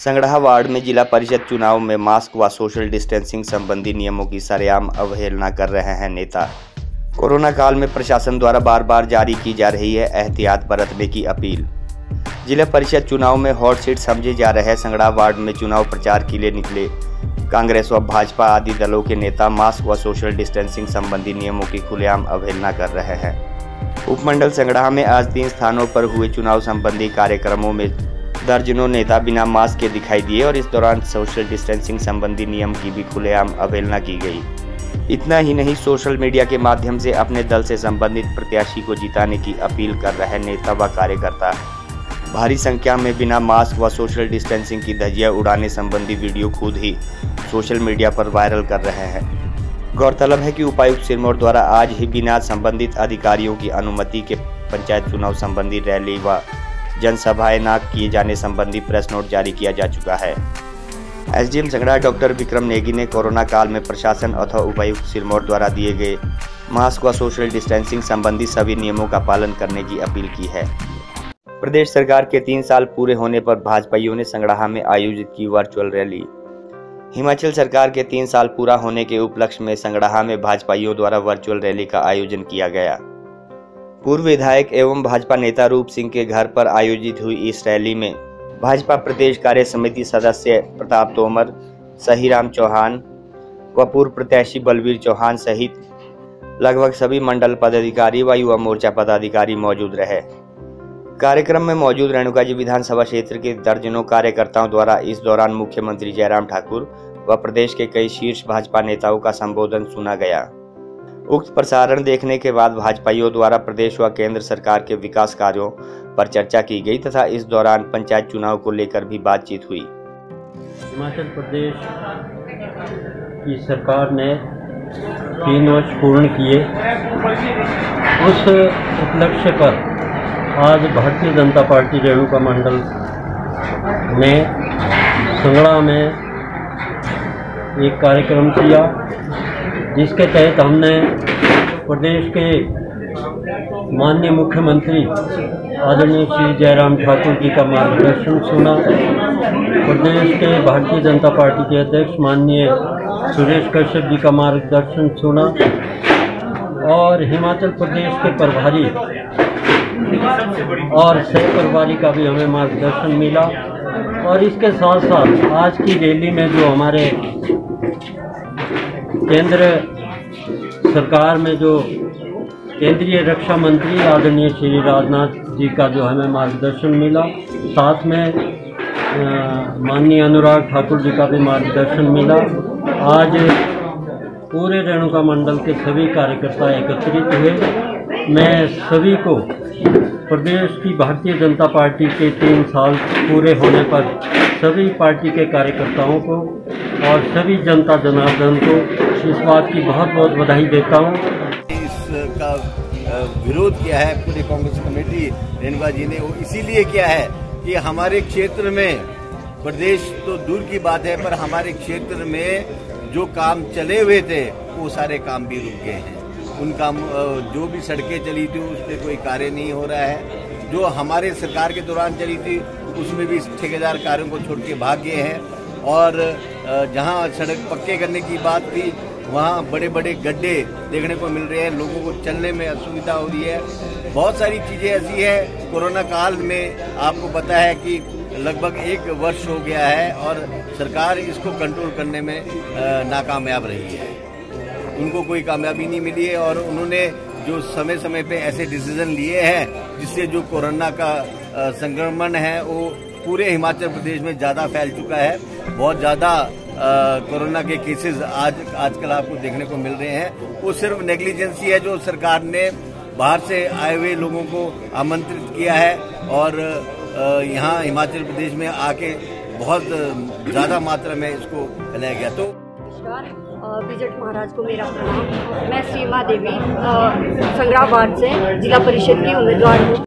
Sangrah ward में जिला परिषद चुनाव में मास्क व सोशल डिस्टेंसिंग संबंधी नियमों की सरेआम अवहेलना कर रहे हैं नेता। कोरोना काल में प्रशासन द्वारा बार बार जारी की जा रही है एहतियात बरतने की अपील। जिला परिषद चुनाव में हॉट सीट समझे जा रहे संगड़ाह वार्ड में चुनाव प्रचार के लिए निकले कांग्रेस व भाजपा आदि दलों के नेता मास्क व सोशल डिस्टेंसिंग संबंधी नियमों की खुलेआम अवहेलना कर रहे हैं। उपमंडल संगड़ाह में आज 3 स्थानों पर हुए चुनाव संबंधी कार्यक्रमों में दर्जनों नेता बिना मास्क के दिखाई दिए और इस दौरान सोशल डिस्टेंसिंग संबंधी नियम की भी खुलेआम अवहेलना की गई। इतना ही नहीं, सोशल मीडिया के माध्यम से अपने दल से संबंधित प्रत्याशी को जिताने की अपील कर रहे नेता व कार्यकर्ता भारी संख्या में बिना मास्क व सोशल डिस्टेंसिंग की धज्जियां उड़ाने संबंधी वीडियो खुद ही सोशल मीडिया पर वायरल कर रहे हैं। गौरतलब है कि उपायुक्त सिरमौर द्वारा आज ही बिना संबंधित अधिकारियों की अनुमति के पंचायत चुनाव संबंधी रैली व जनसभाएं न किए जाने संबंधी प्रेस नोट जारी किया जा चुका है। एसडीएम संगड़ाह डॉक्टर विक्रम नेगी ने कोरोना काल में प्रशासन अथवा उपायुक्त सिरमौर द्वारा दिए गए मास्क व सोशल डिस्टेंसिंग संबंधी सभी नियमों का पालन करने की अपील की है। प्रदेश सरकार के 3 साल पूरे होने पर भाजपाइयों ने संगड़ाह में आयोजित की वर्चुअल रैली। हिमाचल सरकार के 3 साल पूरा होने के उपलक्ष्य में संगड़ाह में भाजपाइयों द्वारा वर्चुअल रैली का आयोजन किया गया। पूर्व विधायक एवं भाजपा नेता रूप सिंह के घर पर आयोजित हुई इस रैली में भाजपा प्रदेश कार्य समिति सदस्य प्रताप तोमर, सहीराम चौहान व पूर्व प्रत्याशी बलवीर चौहान सहित लगभग सभी मंडल पदाधिकारी व युवा मोर्चा पदाधिकारी मौजूद रहे। कार्यक्रम में मौजूद रेणुकाजी विधानसभा क्षेत्र के दर्जनों कार्यकर्ताओं द्वारा इस दौरान मुख्यमंत्री जयराम ठाकुर व प्रदेश के कई शीर्ष भाजपा नेताओं का संबोधन सुना गया। उक्त प्रसारण देखने के बाद भाजपाइयों द्वारा प्रदेश व केंद्र सरकार के विकास कार्यों पर चर्चा की गई तथा इस दौरान पंचायत चुनाव को लेकर भी बातचीत हुई। हिमाचल प्रदेश की सरकार ने 3 वर्ष पूर्ण किए। उस उपलक्ष्य पर आज भारतीय जनता पार्टी रेणुका मंडल ने संगड़ाह में एक कार्यक्रम किया, जिसके तहत हमने प्रदेश के माननीय मुख्यमंत्री आदरणीय श्री जयराम ठाकुर जी का मार्गदर्शन सुना। प्रदेश के भारतीय जनता पार्टी के अध्यक्ष माननीय सुरेश कश्यप जी का मार्गदर्शन सुना और हिमाचल प्रदेश के प्रभारी और सह प्रभारी का भी हमें मार्गदर्शन मिला। और इसके साथ साथ आज की रैली में जो हमारे केंद्र सरकार में जो केंद्रीय रक्षा मंत्री आदरणीय श्री राजनाथ जी का जो हमें मार्गदर्शन मिला, साथ में माननीय अनुराग ठाकुर जी का भी मार्गदर्शन मिला। आज पूरे रेणुका मंडल के सभी कार्यकर्ता एकत्रित हुए। मैं सभी को प्रदेश की भारतीय जनता पार्टी के 3 साल पूरे होने पर सभी पार्टी के कार्यकर्ताओं को और सभी जनता जनार्दन को इस बात की बहुत बहुत बधाई देता हूँ। इसका विरोध किया है पूरी कांग्रेस कमेटी रेणुका जी ने, वो इसीलिए किया है कि हमारे क्षेत्र में, प्रदेश तो दूर की बात है, पर हमारे क्षेत्र में जो काम चले हुए थे वो सारे काम भी रुक गए हैं। उन काम जो भी सड़कें चली थी उस पर कोई कार्य नहीं हो रहा है। जो हमारे सरकार के दौरान चली थी उसमें भी ठेकेदार कार्यों को छोड़ के भाग गए हैं। और जहां सड़क पक्के करने की बात थी वहां बड़े बड़े गड्ढे देखने को मिल रहे हैं, लोगों को चलने में असुविधा हो रही है। बहुत सारी चीजें ऐसी है। कोरोना काल में आपको पता है कि लगभग 1 वर्ष हो गया है और सरकार इसको कंट्रोल करने में नाकामयाब रही है। उनको कोई कामयाबी नहीं मिली है और उन्होंने जो समय समय पे ऐसे डिसीजन लिए हैं जिससे जो कोरोना का संक्रमण है वो पूरे हिमाचल प्रदेश में ज़्यादा फैल चुका है। बहुत ज़्यादा कोरोना के केसेस आजकल आपको देखने को मिल रहे हैं। वो सिर्फ नेग्लिजेंसी है जो सरकार ने बाहर से आए हुए लोगों को आमंत्रित किया है और यहाँ हिमाचल प्रदेश में आके बहुत ज़्यादा मात्रा में इसको फैलाया गया। तो विजट महाराज को मेरा प्रणाम। मैं सीमा देवी संगड़ाह वार्ड से जिला परिषद की उम्मीदवार हूँ।